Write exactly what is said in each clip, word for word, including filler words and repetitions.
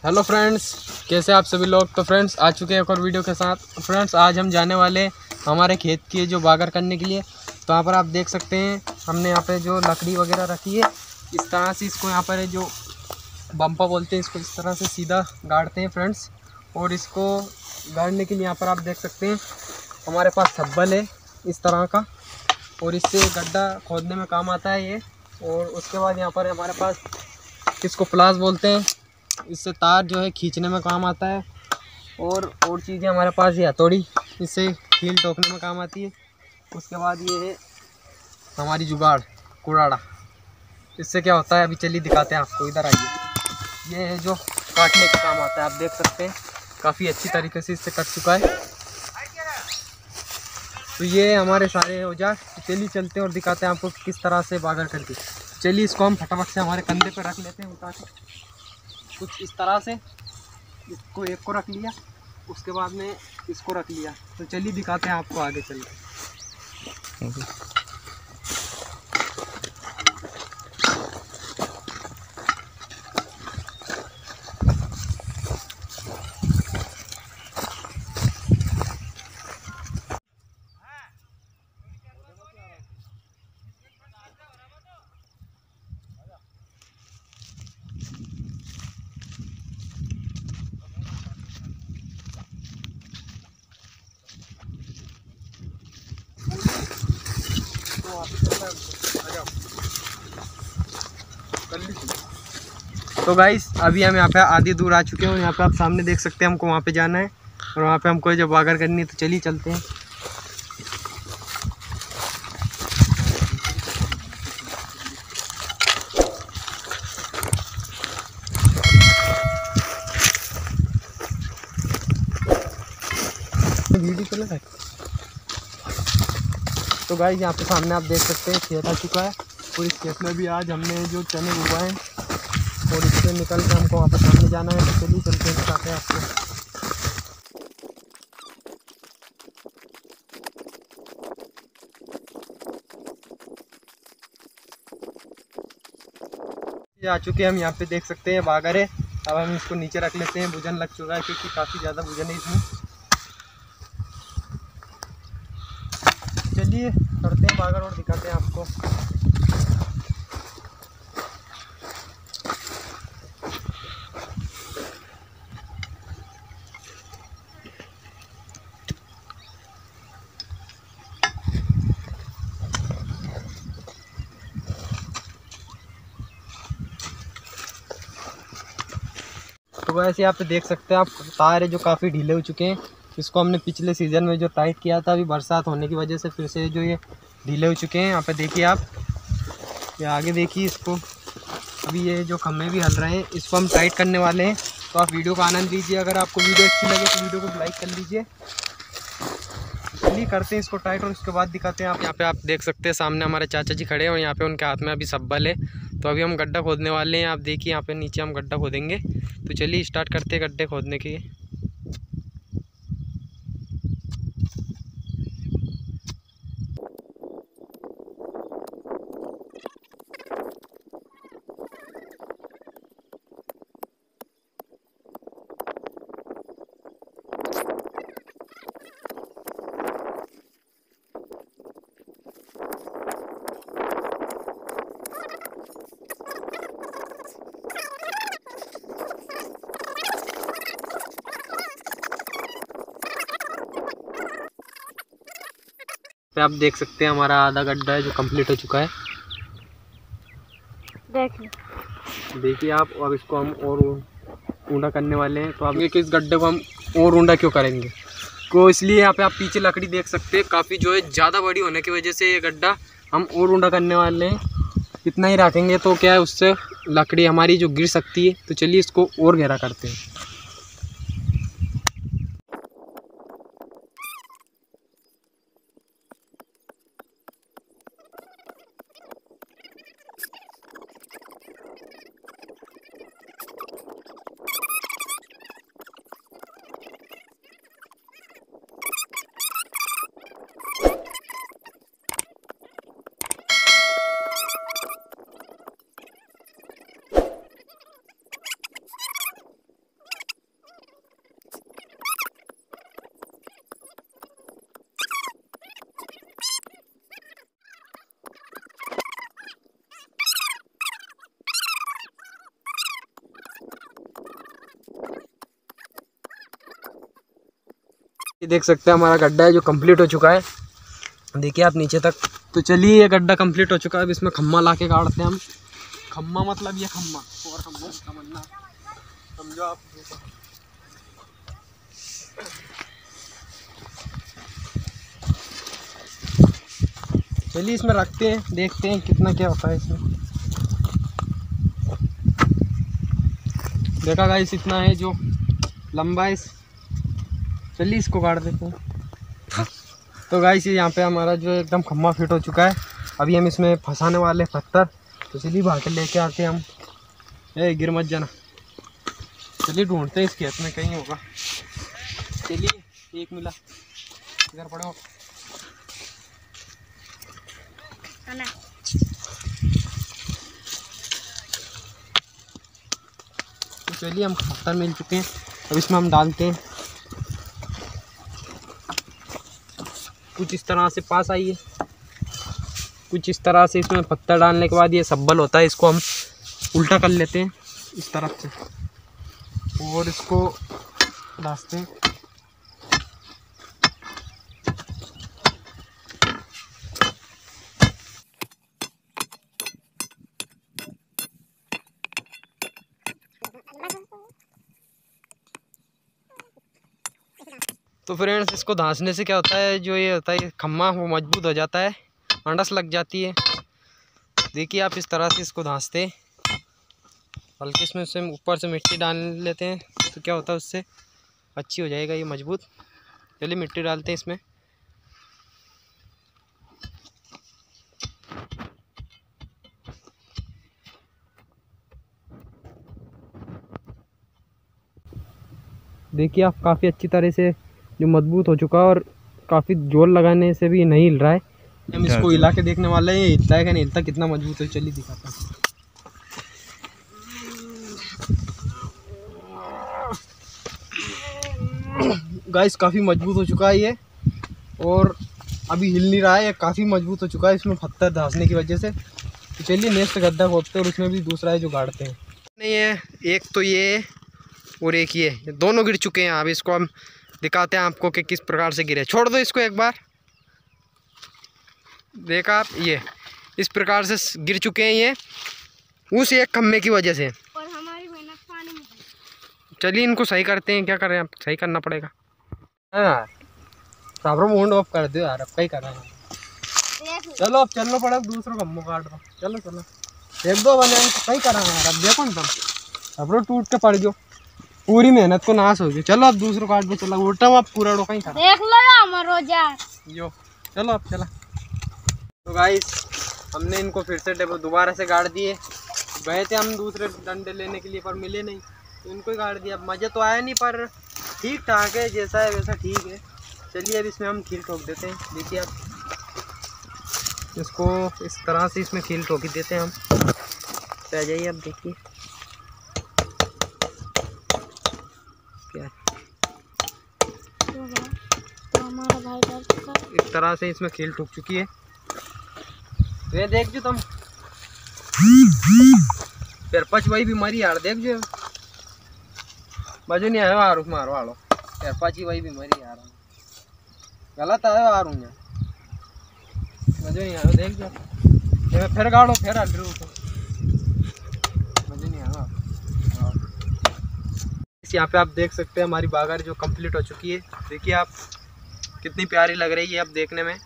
Hello friends, कैसे आप सभी लोग। तो फ्रेंड्स आ चुके हैं एक और वीडियो के साथ। फ्रेंड्स आज हम जाने वाले हमारे खेत की जो बागर करने के लिए। तो यहाँ पर आप देख सकते हैं हमने यहाँ पे जो लकड़ी वगैरह रखी है, इस तरह से इसको यहाँ पर जो बम्पा बोलते हैं इसको इस तरह से सीधा गाड़ते हैं फ्रेंड्स। और इसको गाड़ने के लिए यहाँ पर आप देख सकते हैं हमारे पास सब्बल है इस तरह का, और इससे गड्ढा खोदने में काम आता है ये। और उसके बाद यहाँ पर हमारे पास इसको प्लास बोलते हैं, इससे तार जो है खींचने में काम आता है। और और चीज़ें हमारे पास ये हथौड़ी, इससे कील ठोकने में काम आती है। उसके बाद ये है हमारी जुगाड़ कुड़ाड़ा, इससे क्या होता है अभी चलिए दिखाते हैं आपको, इधर आइए। ये है जो काटने का काम आता है, आप देख सकते हैं काफ़ी अच्छी तरीके से इससे कट चुका है। तो ये हमारे सारे औजार। चलिए चलते हैं और दिखाते हैं आपको किस तरह से बागर करके। चलिए इसको हम फटाफट से हमारे कंधे पर रख लेते हैं उठा के, कुछ इस तरह से। इसको एक को रख लिया, उसके बाद में इसको रख लिया। तो चलिए दिखाते हैं आपको आगे चल के। तो गाइस अभी हम यहाँ पे आधी दूर आ चुके हैं और यहाँ पे आप सामने देख सकते हैं हमको वहाँ पे जाना है और वहाँ पे हमको जब बागर करनी है। तो चलिए चलते हैं। वीडियो चला है। तो गाइस यहाँ पे सामने आप देख सकते हैं खेत आ चुका है, और इस खेत में भी आज हमने जो चने उगाए हैं और इससे निकल के हमको वहाँ पर सामने जाना है। तो चलिए चलते हैं, दिखाते हैं आपको। ये आ चुके हैं हम, यहाँ पे देख सकते हैं बागर है। अब हम इसको नीचे रख लेते हैं, भुजन लग चुका है क्योंकि काफ़ी ज़्यादा भुजन है इसमें। चलिए करते हैं बागर और दिखाते हैं आपको। तो वैसे यहाँ पे देख सकते हैं आप तार है जो काफ़ी ढीले हो चुके हैं। इसको हमने पिछले सीज़न में जो टाइट किया था, अभी बरसात होने की वजह से फिर से जो ये ढीले हो चुके हैं। यहाँ पे देखिए आप, ये आगे देखिए इसको। अभी ये जो खम्भे भी हल रहे हैं, इसको हम टाइट करने वाले हैं। तो आप वीडियो का आनंद लीजिए। अगर आपको वीडियो अच्छी लगे तो वीडियो को लाइक कर लीजिए। चलिए करते हैं इसको टाइट और उसके बाद दिखाते हैं आप। यहाँ पे आप देख सकते हैं सामने हमारे चाचा जी खड़े हैं और यहाँ पे उनके हाथ में अभी सब्बल है। तो अभी हम गड्ढा खोदने वाले हैं। आप देखिए यहाँ पे नीचे हम गड्ढा खोदेंगे। तो चलिए स्टार्ट करते हैं गड्ढे खोदने के। पे आप देख सकते हैं हमारा आधा गड्ढा है जो कंप्लीट हो चुका है। देखिए देखिए आप। अब इसको हम और ऊंडा करने वाले हैं। तो आप देखिए इस गड्ढे को हम और ऊंडा क्यों करेंगे, को इसलिए यहाँ पे आप पीछे लकड़ी देख सकते हैं काफ़ी जो है ज़्यादा बड़ी होने की वजह से ये गड्ढा हम और ऊंडा करने वाले हैं। इतना ही रखेंगे तो क्या है उससे लकड़ी हमारी जो गिर सकती है। तो चलिए इसको और गहरा करते हैं। ये देख सकते हैं हमारा गड्ढा है जो कंप्लीट हो चुका है, देखिए आप नीचे तक। तो चलिए ये गड्ढा कंप्लीट हो चुका है, अब इसमें खम्मा ला के गाड़ते हैं हम। खम्मा मतलब ये खम्मा और खम्बों का समझना, समझो आप। चलिए इसमें रखते हैं, देखते हैं कितना क्या होता है इसमें। देखा गाइस इतना है जो लंबा है। चलिए इसको काट देते हैं। तो गाइस यहाँ पे हमारा जो एकदम खम्मा फिट हो चुका है। अभी हम इसमें फंसाने वाले पत्थर, तो चलिए भाग लेके आते हैं हम। ए गिर मत जाना। चलिए ढूंढते हैं इस खेत में कहीं होगा। चलिए एक मिला, इधर पड़ो। तो चलिए हम पत्थर मिल चुके हैं, अब इसमें हम डालते हैं। कुछ इस तरह से पास आइए, कुछ इस तरह से इसमें पत्थर डालने के बाद ये सब्बल होता है, इसको हम उल्टा कर लेते हैं इस तरफ से और इसको डालते हैं। तो फ्रेंड्स इसको धांसने से क्या होता है, जो ये होता है खम्मा वो मजबूत हो जाता है, अंडस लग जाती है। देखिए आप इस तरह से इसको धांसते, हल्की इसमें से ऊपर से मिट्टी डाल लेते हैं, तो क्या होता है उससे अच्छी हो जाएगा ये मजबूत। चलिए मिट्टी डालते हैं इसमें। देखिए आप काफ़ी अच्छी तरह से जो मजबूत हो चुका है और काफ़ी जोर लगाने से भी नहीं हिल रहा है। हम इसको हिला के देखने वाले हैं ये हिलता है कि नहीं हिलता, कितना मजबूत है। चलिए दिखाता हूँ। गाइस काफ़ी मजबूत हो चुका है ये और अभी हिल नहीं रहा है, ये काफ़ी मजबूत हो चुका है इसमें पत्थर धंसने की वजह से। तो चलिए नेक्स्ट गड्ढा खोदते हैं और उसमें भी दूसरा है जो गाड़ते हैं। नहीं है एक तो ये और एक ये दोनों गिर चुके हैं। अब इसको हम दिखाते हैं आपको कि किस प्रकार से गिरे। छोड़ दो इसको एक बार। देखा आप, ये इस प्रकार से गिर चुके हैं ये उस एक खम्भे की वजह से। और हमारी मेहनत पानी में। चलिए इनको सही करते हैं, क्या कर रहे हैं, आप सही करना पड़ेगा। हाँ साबरों मूड ऑफ कर दो यार, अब कहीं कर रहे हैं। चलो अब चलना पड़ेगा, दूसरों खम्भों काट दो। चलो चलो एक दो बने सही करा यार। अब देखो ना तुम साबरों टूट के पड़ गयो, पूरी मेहनत को नाश हो गई। चलो अब दूसरों काट दो। चलो उल्टा आप पूरा डोका ही खा देख लो हमारो यो। चलो अब चला। तो गाइस हमने इनको फिर से दोबारा से गाड़ दिए। गए थे हम दूसरे डंडे लेने के लिए पर मिले नहीं, तो इनको ही गाड़ दिया। मज़ा तो आया नहीं पर ठीक ठाक है, जैसा है वैसा ठीक है। चलिए अब इसमें हम खील ठोक देते हैं। देखिए आप इसको इस तरह से इसमें खील ठोक देते हैं हम। आ जाइए अब देखिए क्या तो हमारा भाई कर चुका इस तरह से इसमें खील ठोक चुकी है। तो ये देख जो तुम फिर पच वही बीमारी यार देख जो मजो नहीं आयो आर मारो आलो फिर पची वही बीमारी यार गलत आयो आर हूँ मजो नहीं आयो। देख जो फिर गाड़ो फिर हट रो तो मजो नहीं आयो। यहाँ पे आप देख सकते हैं हमारी बागर जो कंप्लीट हो चुकी है। देखिए आप कितनी प्यारी लग रही है अब देखने में।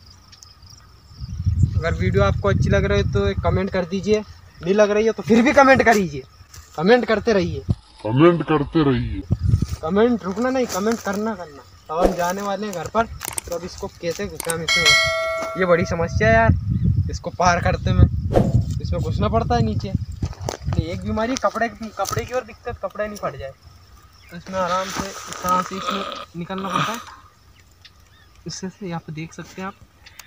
अगर वीडियो आपको अच्छी लग रही है तो एक कमेंट कर दीजिए, नहीं लग रही है तो फिर भी कमेंट करिए। कमेंट करते रहिए, कमेंट करते रहिए। कमेंट रुकना नहीं, कमेंट करना करना। तो हम जाने वाले हैं घर पर, तो अब इसको कैसे घुसा हम इसमें, ये बड़ी समस्या है यार। इसको पार करते में इसमें घुसना पड़ता है नीचे। एक बीमारी कपड़े कपड़े की और दिक्कत, कपड़े नहीं फट जाए तो इसमें आराम से इस तरह से इसमें निकलना पड़ता है। इससे से यहाँ पे देख सकते हैं आप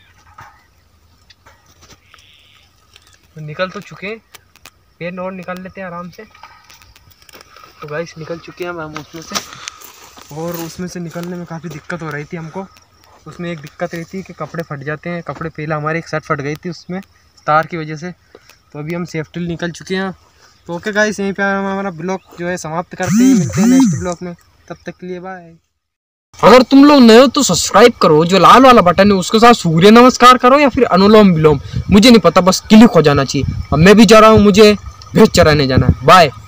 तो निकल तो चुके हैं, पेन और निकाल लेते हैं आराम से। तो गाइस निकल चुके हैं हम उसमें से, और उसमें से निकलने में काफ़ी दिक्कत हो रही थी हमको। उसमें एक दिक्कत रहती है कि कपड़े फट जाते हैं। कपड़े पहले हमारे एक शर्ट फट गई थी उसमें तार की वजह से, तो अभी हम सेफ्टी निकल चुके हैं। तो ओके गाइस यहीं पे हम हमारा ब्लॉग जो है समाप्त करते हैं। मिलते हैं नेक्स्ट ब्लॉग में, तब तक के लिए बाय। अगर तुम लोग नए हो तो सब्सक्राइब करो, जो लाल वाला बटन है उसके साथ सूर्य नमस्कार करो या फिर अनुलोम विलोम, मुझे नहीं पता, बस क्लिक हो जाना चाहिए। अब मैं भी जा रहा हूँ, मुझे भैंस चराने जाना है। बाय।